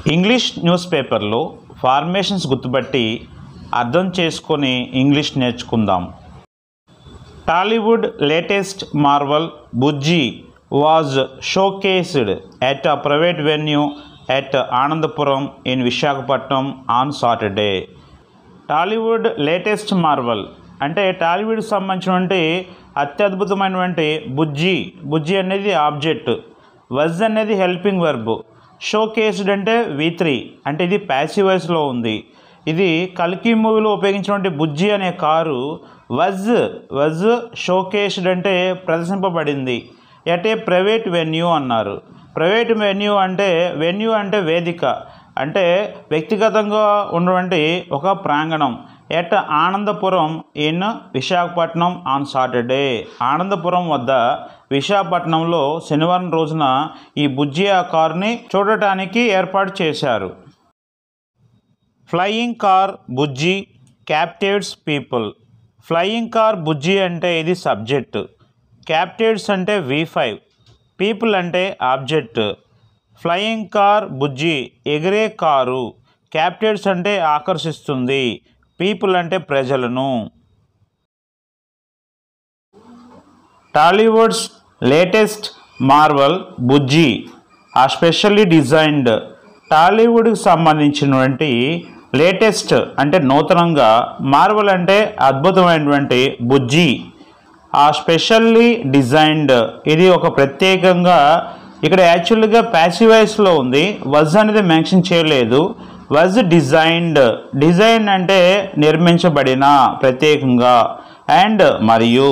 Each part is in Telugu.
ఇంగ్లీష్ న్యూస్ పేపర్లో ఫార్మేషన్స్ గుర్తుపట్టి అర్థం చేసుకొని ఇంగ్లీష్ నేర్చుకుందాం. Tollywood latest marvel Bujji was showcased at a private venue at Anandapuram in Visakhapatnam on Saturday. Tollywood latest marvel అంటే టాలీవుడ్కి సంబంధించినటువంటి అత్యద్భుతమైనటువంటి బుజ్జి అనేది ఆబ్జెక్ట్, వజ్ అనేది హెల్పింగ్ వర్బ్, షోకేస్డ్ అంటే V3 అంటే ఇది ప్యాసివ్ వాయిస్లో ఉంది. ఇది కల్కి మూవీలో ఉపయోగించినటువంటి బుజ్జి అనే కారు వజ్ షోకేస్డ్ అంటే ప్రదర్శింపబడింది ఎట్ ఏ ప్రైవేట్ వెన్యూ అన్నారు. ప్రైవేట్ వెన్యూ అంటే వేదిక, అంటే వ్యక్తిగతంగా ఉన్నటువంటి ఒక ప్రాంగణం. At Anandapuram in Visakhapatnam on Saturday. Anandapuram వద్ద విశాఖపట్నంలో శనివారం రోజున ఈ బుజ్జి ఆ కారుని చూడటానికి ఏర్పాటు చేశారు. Flying car Bujji captivates people. Flying car Bujji అంటే ఇది సబ్జెక్ట్, క్యాప్టివ్స్ అంటే V5, పీపుల్ అంటే ఆబ్జెక్ట్. ఫ్లయింగ్ కార్ బుజ్జి ఎగిరే కారు, క్యాప్టివ్స్ అంటే ఆకర్షిస్తుంది, పీపుల్ అంటే ప్రజలను. టాలీవుడ్స్ లేటెస్ట్ మార్వల్ బుజ్జి ఆ స్పెషల్లీ డిజైన్డ్. టాలీవుడ్కి సంబంధించినటువంటి లేటెస్ట్ అంటే నూతనంగా, మార్వల్ అంటే అద్భుతమైనటువంటి బుజ్జి ఆ స్పెషల్లీ డిజైన్డ్. ఇది ఒక ప్రత్యేకంగా ఇక్కడ యాక్చువల్గా ప్యాసివ్ వాయిస్లో ఉంది, వజ్ అనేది మెన్షన్ చేయలేదు. వజ్ డిజైన్ అంటే నిర్మించబడిన ప్రత్యేకంగా, అండ్ మరియు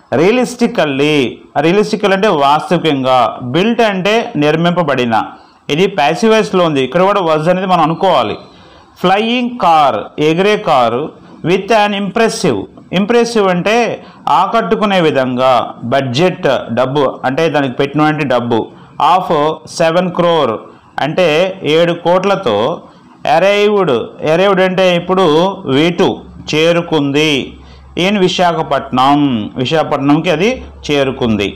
రియలిస్టికల్ అంటే వాస్తవికంగా, బిల్ట్ అంటే నిర్మింపబడిన. ఇది ప్యాసివ్ వాయిస్లో ఉంది, ఇక్కడ కూడా వజ్ అనేది మనం అనుకోవాలి. ఫ్లయింగ్ కార్ ఎగిరే కారు విత్ అన్ ఇంప్రెసివ్ అంటే ఆకట్టుకునే విధంగా, బడ్జెట్ డబ్బు అంటే దానికి పెట్టినటువంటి డబ్బు ఆఫ్ 7 crore అంటే 7 కోట్లతో అరైవ్డ్ అంటే ఇప్పుడు V2 చేరుకుంది ఇన్ విశాఖపట్నంకి అది చేరుకుంది.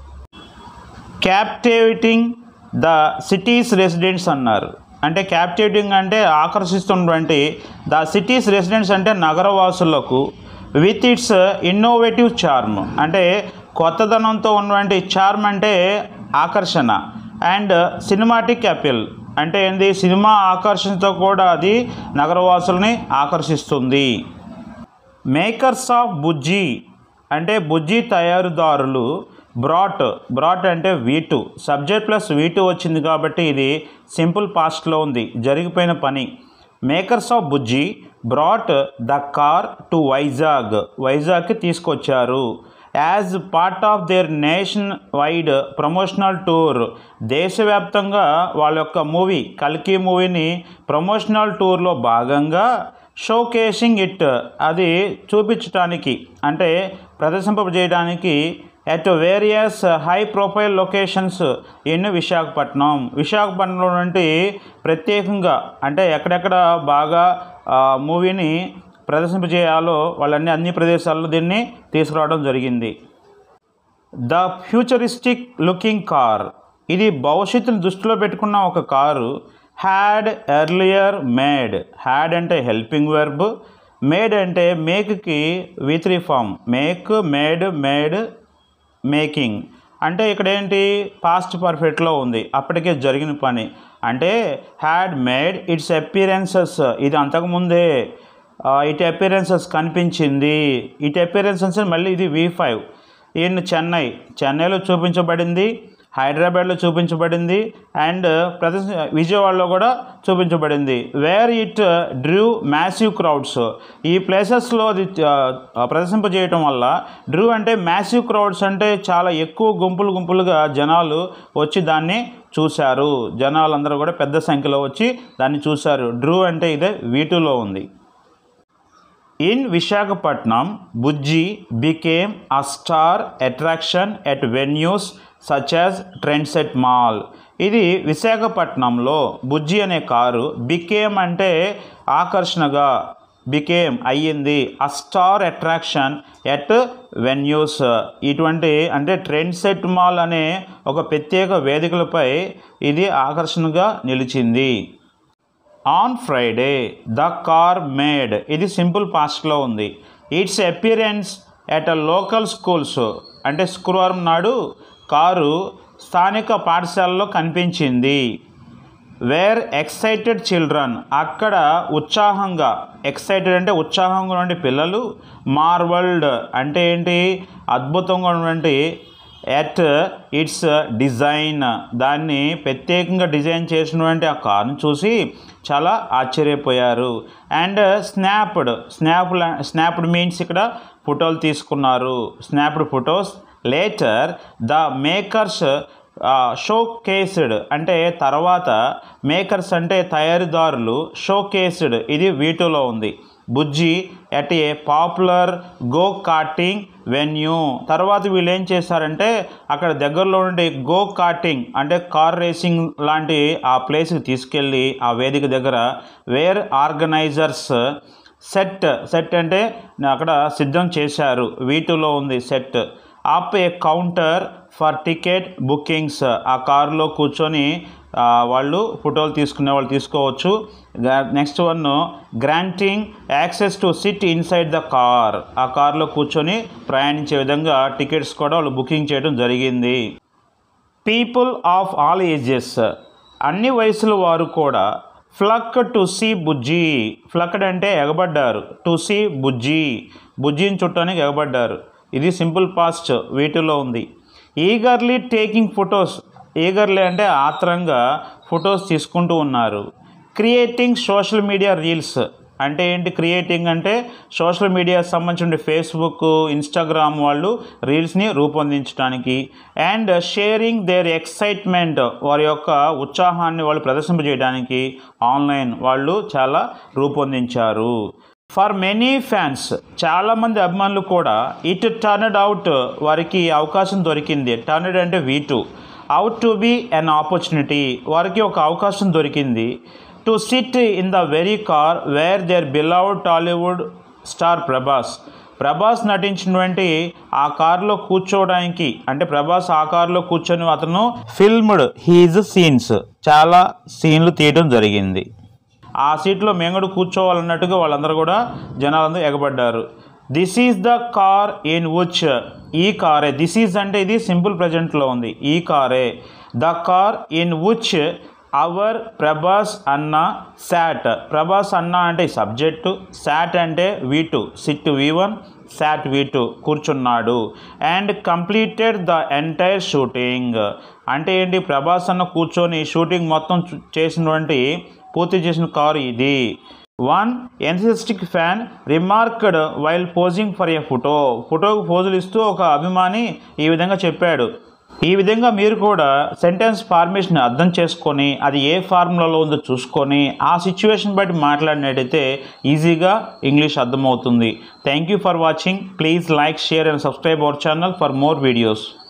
క్యాప్టివేటింగ్ ద సిటీస్ రెసిడెంట్స్ అన్నారు. అంటే క్యాప్టివేటింగ్ అంటే ఆకర్షిస్తున్నటువంటి, ద సిటీస్ రెసిడెంట్స్ అంటే నగరవాసులకు, విత్ ఇట్స్ ఇన్నోవేటివ్ చార్మ్ అంటే కొత్తదనంతో ఉన్నటువంటి, చార్మ్ అంటే ఆకర్షణ, అండ్ సినిమాటిక్ అపీల్ అంటే ఏంది, సినిమా ఆకర్షణతో కూడా అది నగరవాసుల్ని ఆకర్షిస్తుంది. మేకర్స్ ఆఫ్ బుజ్జి అంటే బుజ్జి తయారుదారులు, బ్రాట్ అంటే V2, సబ్జెక్ట్ ప్లస్ V2 వచ్చింది కాబట్టి ఇది సింపుల్ పాస్ట్లో ఉంది, జరిగిపోయిన పని. Makers of Bujji brought the car to వైజాగ్కి తీసుకొచ్చారు. As part of their nationwide promotional tour. దేశవ్యాప్తంగా వాళ్ళ యొక్క మూవీ కల్కి మూవీని ప్రమోషనల్ టూర్లో భాగంగా షోకేసింగ్ ఇట్ అది చూపించడానికి అంటే ప్రదర్శింపజేయడానికి at various high profile locations in విశాఖపట్నంలో నుండి ప్రత్యేకంగా అంటే ఎక్కడెక్కడ బాగా మూవీని ప్రదర్శింపజేయాలో అన్ని ప్రదేశాల్లో దీన్ని తీసుకురావడం జరిగింది. ద ఫ్యూచరిస్టిక్ లుకింగ్ కార్ ఇది భవిష్యత్తును దృష్టిలో పెట్టుకున్న ఒక కారు. హ్యాడ్ ఎర్లియర్ మేడ్ అంటే హెల్పింగ్ వెర్బ్, మేడ్ అంటే మేక్కి V3 ఫామ్, మేడ్ మేకింగ్ అంటే ఇక్కడ ఏంటి పాస్ట్ పర్ఫెక్ట్లో ఉంది, అప్పటికే జరిగిన పని. అంటే హ్యాడ్ మేడ్ ఇట్స్ అపియరెన్సెస్ ఇది అంతకుముందే ఇట్ అపియరెన్సెస్ కనిపించింది, ఇట్ అపియరెన్సెస్ మళ్ళీ ఇది V5 ఇన్ చెన్నైలో చూపించబడింది, హైదరాబాద్లో చూపించబడింది, అండ్ విజయవాడలో కూడా చూపించబడింది. Where it drew massive crowds ఈ ప్లేసెస్లో అది ప్రదర్శింపజేయటం వల్ల, డ్రూ అంటే మ్యాసివ్ క్రౌడ్స్ అంటే చాలా ఎక్కువ గుంపులుగా జనాలు వచ్చి దాన్ని చూశారు. జనాలందరూ కూడా పెద్ద సంఖ్యలో వచ్చి దాన్ని చూశారు. డ్రూ అంటే ఇదే V2లో ఉంది. In Visakhapatnam Bujji became a star attraction at venues such as Trendset mall. ఇది విశాఖపట్నంలో బుజ్జి అనే కారు బికేమ్ అంటే ఆకర్షణగా, అయ్యింది, a star attraction at venues ఇటువంటి అంటే ట్రెండ్సెట్ మాల్ అనే ఒక ప్రత్యేక వేదికలపై ఇది ఆకర్షణగా నిలిచింది. On Friday the car made, ఇది సింపుల్ పాస్ట్లో ఉంది. Its appearance at a local schools, అంటే శుక్రవారం నాడు కారు స్థానిక పాఠశాలలో కనిపించింది. వేర్ ఎక్సైటెడ్ చిల్డ్రన్, అక్కడ ఉత్సాహంగా, ఎక్సైటెడ్ అంటే ఉత్సాహంగా ఉండే పిల్లలు, మార్వల్డ్ అంటే ఏంటి, అద్భుతంగా ఉన్నటువంటి, ఎట్ ఇట్స్ డిజైన్, దాన్ని ప్రత్యేకంగా డిజైన్ చేసినటువంటి ఆ కార్ను చూసి చాలా ఆశ్చర్యపోయారు. అండ్ స్నాప్డ్ మీన్స్ ఇక్కడ ఫోటోలు తీసుకున్నారు, snapped photos. Later the makers showcased, అంటే తర్వాత మేకర్స్ అంటే తయారీదారులు, షో కేస్డ్ ఇది వీటిలో ఉంది. Bujji at a popular go karting venue, తర్వాత వీళ్ళు ఏం చేశారంటే అక్కడ దగ్గరలో ఉండే గో కార్టింగ్ అంటే కార్ రేసింగ్ లాంటి ఆ ప్లేస్కి తీసుకెళ్ళి ఆ వేదిక దగ్గర వేర్ ఆర్గనైజర్స్ సెట్ అంటే అక్కడ సిద్ధం చేశారు, వీటిలో ఉంది set. Up a counter for ticket bookings, ఆ కారులో కూర్చొని వాళ్ళు ఫోటోలు తీసుకునే వాళ్ళు తీసుకోవచ్చు. Next one granting access to sit inside the car, ఆ కార్లో కూర్చొని ప్రయాణించే విధంగా టికెట్స్ కూడా వాళ్ళు బుకింగ్ చేయడం జరిగింది. పీపుల్ ఆఫ్ ఆల్ ఏజెస్, అన్ని వయసుల వారు కూడా flock to see Bujji, flocked అంటే ఎగబడ్డారు, టు సీ బుజ్జి, బుజ్జిని చుట్టానికి ఎగబడ్డారు, ఇది సింపుల్ పాస్ట్ వీటిలో ఉంది. ఈగర్లీ టేకింగ్ ఫొటోస్, ఈగర్లీ అంటే ఆత్రంగా ఫొటోస్ తీసుకుంటూ ఉన్నారు. క్రియేటింగ్ సోషల్ మీడియా రీల్స్ అంటే ఏంటి, క్రియేటింగ్ అంటే సోషల్ మీడియాకి సంబంధించిన ఫేస్బుక్, ఇన్స్టాగ్రామ్ వాళ్ళు రీల్స్ని రూపొందించడానికి. అండ్ షేరింగ్ దేర్ ఎక్సైట్మెంట్, వారి యొక్క ఉత్సాహాన్ని వాళ్ళు ప్రదర్శింపజేయడానికి ఆన్లైన్ వాళ్ళు చాలా రూపొందించారు. ఫర్ మెనీ ఫ్యాన్స్, చాలామంది అభిమానులు కూడా ఇట్ టర్న్డ్ అవుట్, వారికి అవకాశం దొరికింది, టర్న్డ్ అంటే V2, out to be an opportunity, వారికి ఒక అవకాశం దొరికింది. To sit in the very car where their beloved Tollywood star Prabhas నటించినటువంటి ఆ కారులో కూర్చోవడానికి, అంటే ప్రభాస్ ఆ కారులో కూర్చొని అతను ఫిల్మ్డ్ హీజ్ సీన్స్, చాలా సీన్లు తీయడం జరిగింది. ఆ సీట్లో మేము కూడా కూర్చోవాలన్నట్టుగా వాళ్ళందరూ కూడా జనాలందరూ ఎగబడ్డారు. This is the car in which, ఈ కారే, దిస్ ఈజ్ అంటే ఇది సింపుల్ ప్రజెంట్లో ఉంది, ఈ కారే. The car in which our Prabhas అన్న శాట్, ప్రభాస్ అన్న అంటే సబ్జెక్టు, శాట్ అంటే V2, SIT V1, sat V2 కూర్చున్నాడు. And completed the entire shooting, అంటే ఏంటి, ప్రభాస్ అన్న కూర్చొని షూటింగ్ మొత్తం చేసినటువంటి పూర్తి చేసిన కారు ఇది. One enthusiastic fan remarked while posing for a ఫోటోకు పోజులు ఇస్తూ ఒక అభిమాని ఈ విధంగా చెప్పాడు. ఈ విధంగా మీరు కూడా సెంటెన్స్ ఫార్మేషన్ అర్థం చేసుకొని అది ఏ ఫార్ములాలో ఉందో చూసుకొని ఆ సిచ్యువేషన్ బట్టి మాట్లాడినట్టయితే ఈజీగా ఇంగ్లీష్ అర్థమవుతుంది. Thank you for watching. Please like, share and subscribe our channel for more videos.